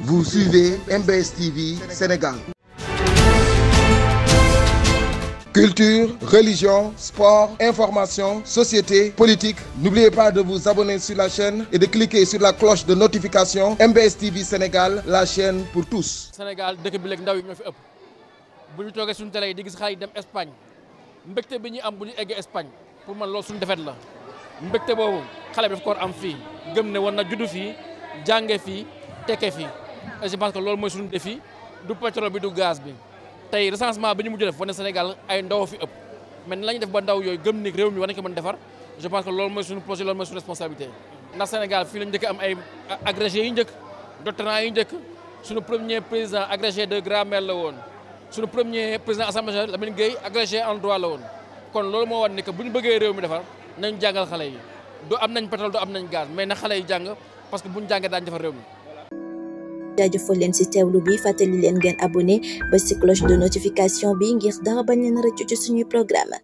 Vous suivez MBS TV Sénégal. Culture, religion, sport, information, société, politique. N'oubliez pas de vous abonner sur la chaîne et de cliquer sur la cloche de notification. MBS TV Sénégal, la chaîne pour tous. Sénégal dëkk bi léegi ndaw yi ñoo fi ëpp bu ñu toogee suñu télé yi di gis xale yi dem Espagne mbégte bi ñuy am bu ñu eggee Espagne pour man loolu suñu defet la mbégte boobu xale bi daf ko war am fii gëm ne war na juddu fii jànge fii tekke fii et je pense que loolu mooy suñu défi du pétrole bi du gaz bi. tey recensement bi ñu mujj def wane Sénégal ay ndaw fi ëpp mais la ñu def ba ndaw yooyu gëm ni réew mi war nañu ko mën defar je pense que loolu mooy suñu projet loolu mooy suñu responsabilité ndax Sénégal fii lañu njëkk am ay agrégé yu njëkk doctorant yu njëkk suñu premier président agrégé de grammaire la woon suñu premier président assemblée nationale Lamine Gueye agrégé en droit la woon kon loolu moo war ne que bu ñu bëggee réew mi defar nañ jàngal xale yi du am nañ pétrole du am nañ gaz mais na xale yi jàng parce que bu ñu jàngee daañu defar réew mi. jaajëfal leen ci teewlu bi fàttali leen ngeen abonné ba ci cloche de notification bi ngir dara bañ leen rëccu ci suñuy programme